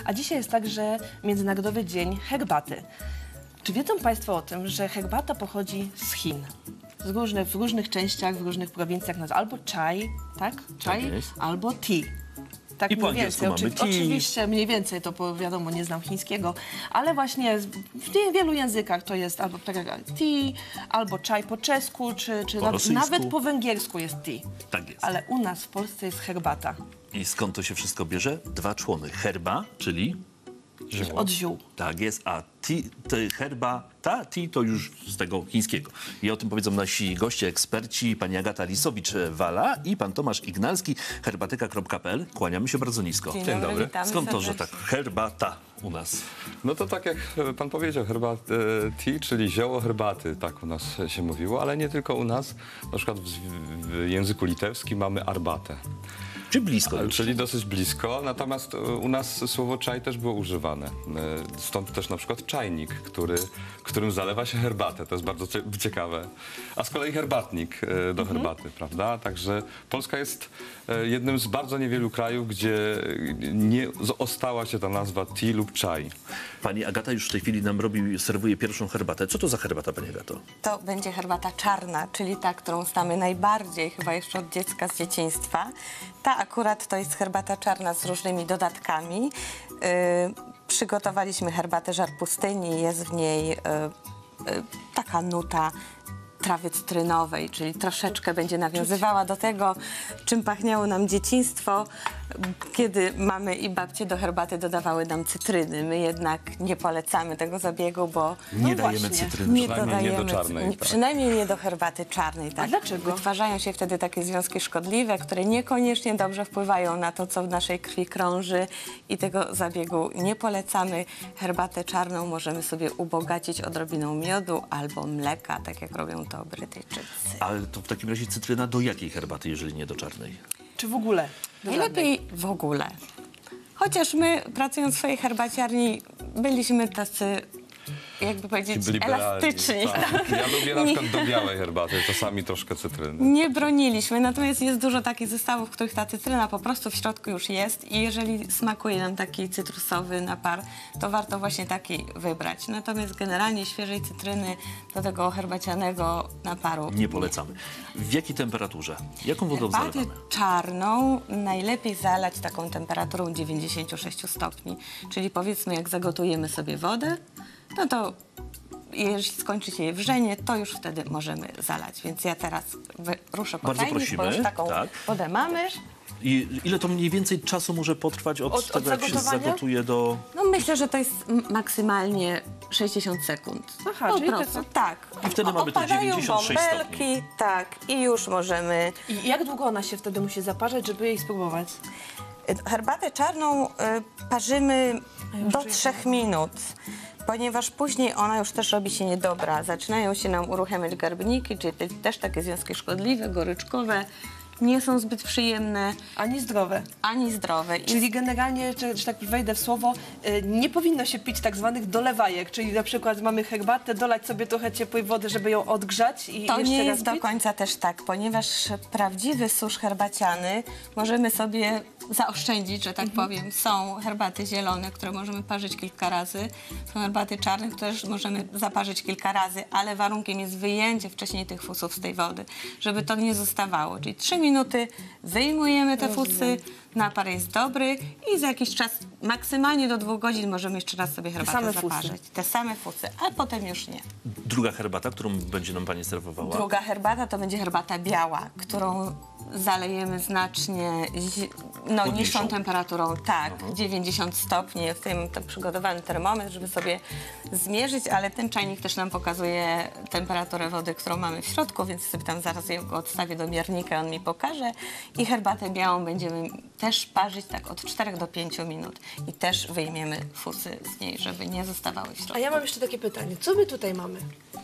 A dzisiaj jest także Międzynarodowy Dzień Herbaty. Czy wiedzą Państwo o tym, że herbata pochodzi z Chin? W różnych częściach, w różnych prowincjach nazywa albo chai, tak? Chai, albo tea. Tak I po angielsku mamy tea. Oczywiście mniej więcej, to wiadomo, nie znam chińskiego, ale właśnie w wielu językach to jest albo tea, albo chai po czesku, czy nawet po węgiersku jest tea. Tak jest. Ale u nas w Polsce jest herbata. I skąd to się wszystko bierze? Dwa człony. Herba, czyli Zioło. Od ziół. Tak jest, a herbata, tea to już z tego chińskiego. I o tym powiedzą nasi goście, eksperci, pani Agata Lisowicz-Wala i pan Tomasz Ignalski, herbatyka.pl. Kłaniamy się bardzo nisko. Dzień dobry. Skąd to, że tak herbata u nas? No to tak jak pan powiedział, tea, czyli zioło herbaty, tak u nas się mówiło, ale nie tylko u nas. Na przykład w języku litewskim mamy arbatę. Czy blisko? Czyli dosyć blisko, natomiast u nas słowo czaj też było używane. Stąd też na przykład czajnik, którym zalewa się herbatę. To jest bardzo ciekawe. A z kolei herbatnik do herbaty, prawda? Także Polska jest jednym z bardzo niewielu krajów, gdzie nie ostała się ta nazwa tea lub czaj. Pani Agata już w tej chwili nam serwuje pierwszą herbatę. Co to za herbata, pani Agato? To będzie herbata czarna, czyli ta, którą znamy najbardziej chyba jeszcze od dziecka, z dzieciństwa. Ta akurat to jest herbata czarna z różnymi dodatkami. Przygotowaliśmy herbatę żar pustyni, jest w niej taka nuta trawy cytrynowej, czyli troszeczkę będzie nawiązywała do tego, czym pachniało nam dzieciństwo, kiedy mamy i babcie do herbaty dodawały nam cytryny. My jednak nie polecamy tego zabiegu, bo nie dajemy cytryny. Nie dodajemy, nie do czarnej. Tak. Przynajmniej nie do herbaty czarnej. Tak. A dlaczego? Wytwarzają się wtedy takie związki szkodliwe, które niekoniecznie dobrze wpływają na to, co w naszej krwi krąży i tego zabiegu nie polecamy. Herbatę czarną możemy sobie ubogacić odrobiną miodu albo mleka, tak jak robią to Brytyjczycy. Ale to w takim razie cytryna do jakiej herbaty, jeżeli nie do czarnej? Czy w ogóle? Najlepiej w ogóle. Chociaż my, pracując w swojej herbaciarni, byliśmy tacy, jakby powiedzieć, elastyczni. Tak. Ja lubię na przykład do białej herbaty, czasami troszkę cytryny. Nie broniliśmy, natomiast jest dużo takich zestawów, w których ta cytryna po prostu w środku już jest i jeżeli smakuje nam taki cytrusowy napar, to warto właśnie taki wybrać. Natomiast generalnie świeżej cytryny do tego herbacianego naparu nie polecamy. W jakiej temperaturze? Jaką wodą herbatę zalewamy? czarną najlepiej zalać taką temperaturą 96 stopni, czyli powiedzmy jak zagotujemy sobie wodę, no to jeśli skończy się jej wrzenie, to już wtedy możemy zalać. Więc ja teraz ruszę po czajnik, bo już taką wodę mamy. I ile to mniej więcej czasu może potrwać od tego, jak się zagotuje do... No myślę, że to jest maksymalnie 60 sekund. Aha, po czyli prostu, tak. I wtedy mamy te Opadają 96 bąbelki, stopni. tak. I już możemy... I jak długo ona się wtedy musi zaparzać, żeby jej spróbować? Herbatę czarną parzymy do 3 minut. Ponieważ później ona już też robi się niedobra. Zaczynają się nam uruchamiać garbniki, czyli też takie związki szkodliwe, goryczkowe. Nie są zbyt przyjemne. Ani zdrowe. Ani zdrowe. Czyli generalnie, że tak wejdę w słowo, nie powinno się pić tak zwanych dolewajek, czyli na przykład mamy herbatę, dolać sobie trochę ciepłej wody, żeby ją odgrzać i to jeszcze nie raz jest pić? do końca też tak, ponieważ prawdziwy susz herbaciany możemy sobie zaoszczędzić, że tak powiem. Są herbaty zielone, które możemy parzyć kilka razy. Są herbaty czarne, które też możemy zaparzyć kilka razy, ale warunkiem jest wyjęcie wcześniej tych fusów z tej wody, żeby to nie zostawało. Czyli 3 minuty wyjmujemy te fusy, napar jest dobry i za jakiś czas, maksymalnie do 2 godzin możemy jeszcze raz sobie herbatę zaparzyć. Te same fusy, a potem już nie. Druga herbata, którą będzie nam pani serwowała? Druga herbata to będzie herbata biała, którą zalejemy znacznie niższą temperaturą, tak, 90 stopni. W tym przygotowany termometr, żeby sobie zmierzyć, ale ten czajnik też nam pokazuje temperaturę wody, którą mamy w środku, więc sobie tam zaraz go odstawię do miernika, on mi pokaże. I herbatę białą będziemy też parzyć tak od 4 do 5 minut. I też wyjmiemy fusy z niej, żeby nie zostawały w środku. A ja mam jeszcze takie pytanie. Co my tutaj mamy?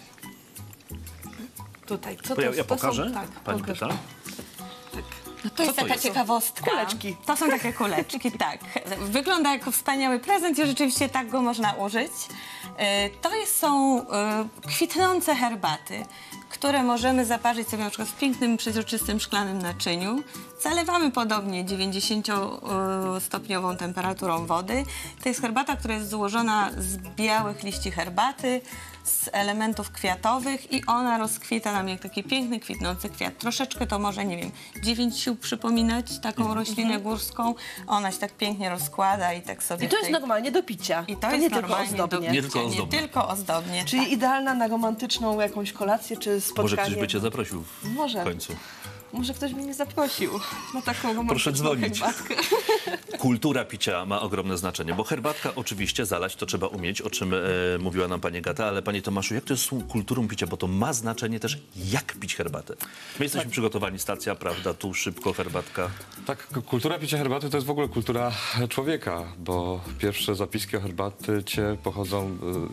Tutaj. Co to, ja pokażę? Są, tak, pani pyta. No to jest taka ciekawostka. Kuleczki. To są takie kuleczki, tak. Wygląda jako wspaniały prezent i rzeczywiście tak go można użyć. To są kwitnące herbaty, które możemy zaparzyć sobie na przykład w pięknym, przezroczystym, szklanym naczyniu. Zalewamy podobnie 90-stopniową temperaturą wody. To jest herbata, która jest złożona z białych liści herbaty, z elementów kwiatowych i ona rozkwita nam jak taki piękny, kwitnący kwiat. Troszeczkę to może, nie wiem, 9 sił przypominać taką roślinę górską. Ona się tak pięknie rozkłada i tak sobie... I to jest normalnie do picia. I to nie jest tylko normalnie ozdobnie. Nie tylko ozdobnie. Nie tylko ozdobnie. Czyli Tak. idealna na romantyczną jakąś kolację czy spotkanie. Może ktoś by cię zaprosił Może. w końcu. Może ktoś mnie nie zaprosił na taką romantyczną Proszę dzwonić. herbatkę. Kultura picia ma ogromne znaczenie, bo herbatka oczywiście zalać to trzeba umieć, o czym mówiła nam pani Agata, ale panie Tomaszu, jak to jest z tą kulturą picia, bo to ma znaczenie też, jak pić herbatę. My jesteśmy przygotowani, stacja, prawda, tu szybko herbatka. Tak, kultura picia herbaty to jest w ogóle kultura człowieka, bo pierwsze zapiski o herbacie pochodzą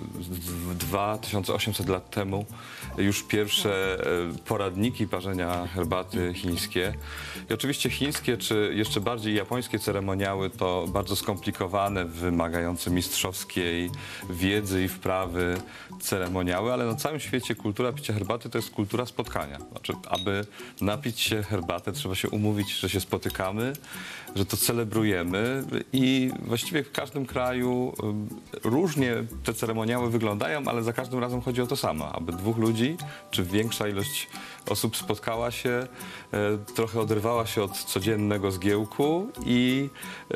2800 lat temu. Już pierwsze poradniki parzenia herbaty chińskie. I oczywiście chińskie, czy jeszcze bardziej japońskie ceremoniały to bardzo skomplikowane, wymagające mistrzowskiej wiedzy i wprawy ceremoniały, ale na całym świecie kultura picia herbaty to jest kultura spotkania. Znaczy, aby napić się herbatę, trzeba się umówić, że się spotykamy, że to celebrujemy i właściwie w każdym kraju różnie te ceremoniały wyglądają, ale za każdym razem chodzi o to samo, aby dwóch ludzi, czy większa ilość osób spotkała się, trochę oderwała się od codziennego zgiełku i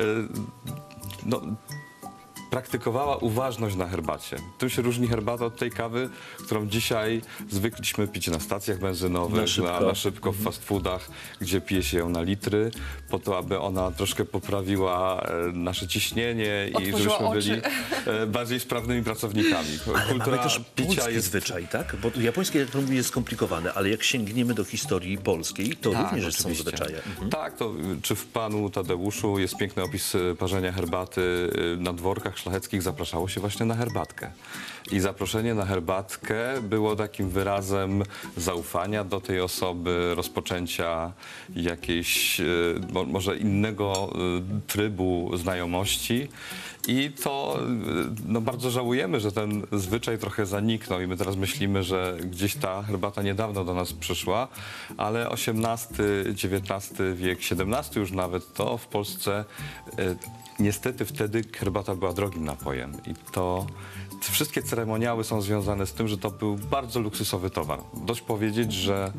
praktykowała uważność na herbacie. Tym się różni herbata od tej kawy, którą dzisiaj zwykliśmy pić na stacjach benzynowych, na szybko w fast foodach, gdzie pije się ją na litry, po to, aby ona troszkę poprawiła nasze ciśnienie i Otworzyła żebyśmy oczy. byli bardziej sprawnymi pracownikami. Mamy też polski picia jest... zwyczaj, tak? Bo japońskie, jak mówię, jest skomplikowane, ale jak sięgniemy do historii polskiej, to również są oczywiście. zwyczaje. Tak, to czy w Panu Tadeuszu jest piękny opis parzenia herbaty na dworkach szlacheckich, zapraszało się właśnie na herbatkę. I zaproszenie na herbatkę było takim wyrazem zaufania do tej osoby, rozpoczęcia jakiejś może innego trybu znajomości. I to bardzo żałujemy, że ten zwyczaj trochę zaniknął i my teraz myślimy, że gdzieś ta herbata niedawno do nas przyszła, ale XVIII, XIX wiek, XVII już nawet, to w Polsce niestety wtedy herbata była drogim napojem i to wszystkie ceremoniały są związane z tym, że to był bardzo luksusowy towar. Dość powiedzieć, że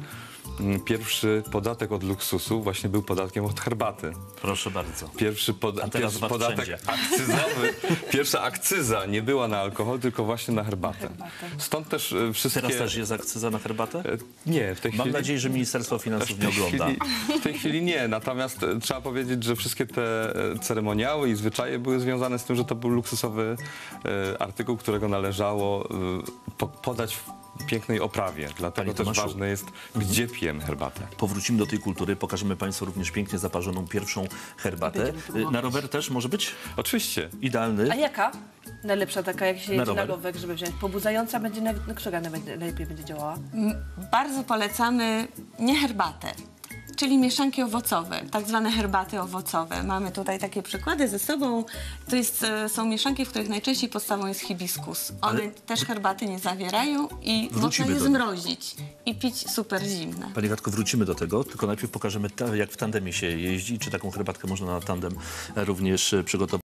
pierwszy podatek od luksusu właśnie był podatkiem od herbaty. Proszę bardzo. Pierwszy A teraz was podatek wszędzie. akcyzowy, pierwsza akcyza nie była na alkohol, tylko właśnie na herbatę. Stąd też wszystkie... Teraz też jest akcyza na herbatę? Nie, w tej Mam chwili... nadzieję, że Ministerstwo Finansów nie ogląda. W tej chwili nie, natomiast trzeba powiedzieć, że wszystkie te ceremoniały i zwyczaje były związane z tym, że to był luksusowy artykuł, którego należało podać w pięknej oprawie. Dlatego Panie też Tomaszu. ważne jest, gdzie pijemy herbatę. Powrócimy do tej kultury, pokażemy Państwu również pięknie zaparzoną pierwszą herbatę. Będziemy próbować. Na rower też może być Oczywiście. idealny. A jaka? Najlepsza taka, jak się jedzie na rower. rower, żeby wziąć. Pobudzająca będzie, która najlepiej będzie działała? Bardzo polecamy nie herbatę, czyli mieszanki owocowe, tak zwane herbaty owocowe. Mamy tutaj takie przykłady ze sobą. To są mieszanki, w których najczęściej podstawą jest hibiskus. One też herbaty nie zawierają i można Wrócimy je do- zmrozić i pić super zimne. Panie Gatko, wrócimy do tego, tylko najpierw pokażemy, jak w tandemie się jeździ, czy taką herbatkę można na tandem również przygotować.